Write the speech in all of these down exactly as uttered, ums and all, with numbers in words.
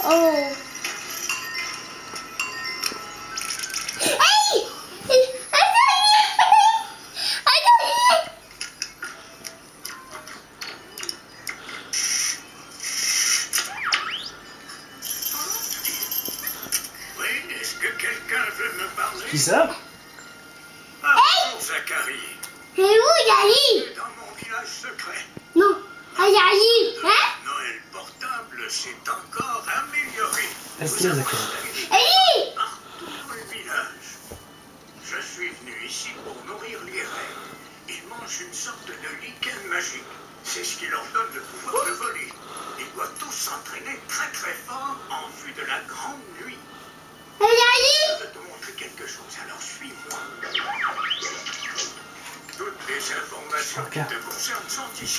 Oh. Hey! Oui, est-ce que quelqu'un veut me parler? Qui ça? Ah, bonjour, Zacharie. C'est où, Yali? Dans mon village secret. Non. Ah, Yali, Le hein? Noël portable s'est encore amélioré. Est-ce Vous que avez Zacharie? installé Yali! partout dans le village. Je suis venu ici pour nourrir les rêves. Ils mangent une sorte de lichen magique. C'est ce qui leur donne le pouvoir de voler. Ils doivent tous s'entraîner très très fort en vue de la grande nuit. Hey, Yali! Je veux te montrer quelque chose, alors suis-moi. Toutes les informations qui te concernent sont ici.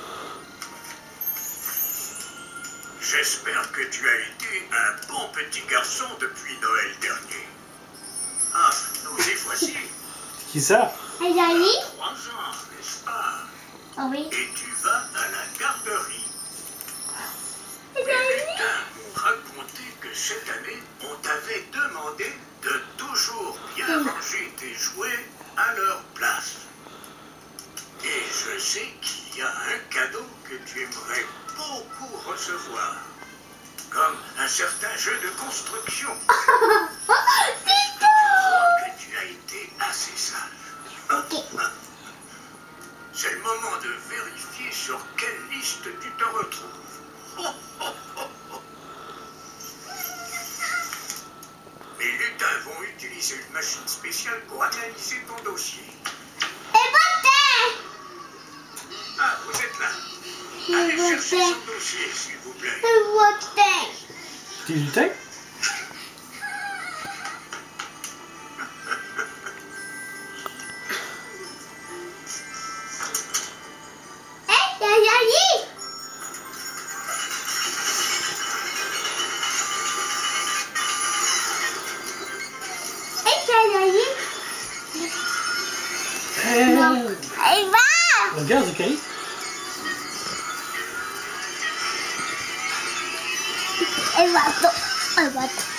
J'espère que tu as été un bon petit garçon depuis Noël dernier. Ah, nous y voici. Qui ça? Hey, Yali? Trois ans, n'est-ce pas? Ah oui. Et tu vas à la garderie. Hey, Les Yali? lutins m'ont raconté que cette année, on t'avait demandé de toujours bien ranger tes jouets à leur place. Et je sais qu'il y a un cadeau que tu aimerais beaucoup recevoir. Comme un certain jeu de construction. C'est Je crois que tu as été assez sage. Ok. C'est le moment de vérifier sur quelle liste tu te retrouves. Oh, oh, oh, oh. Les lutins vont utiliser une machine spéciale pour analyser ton dossier. Et Botin! Ah, vous êtes là. Et Allez chercher Botin! son dossier, s'il vous plaît. Et Botin! Petit lutin? Hey, Yali! Hey, Yali! Eh, Non. Hey, va! regarde, Zacharie. Elle va, elle va.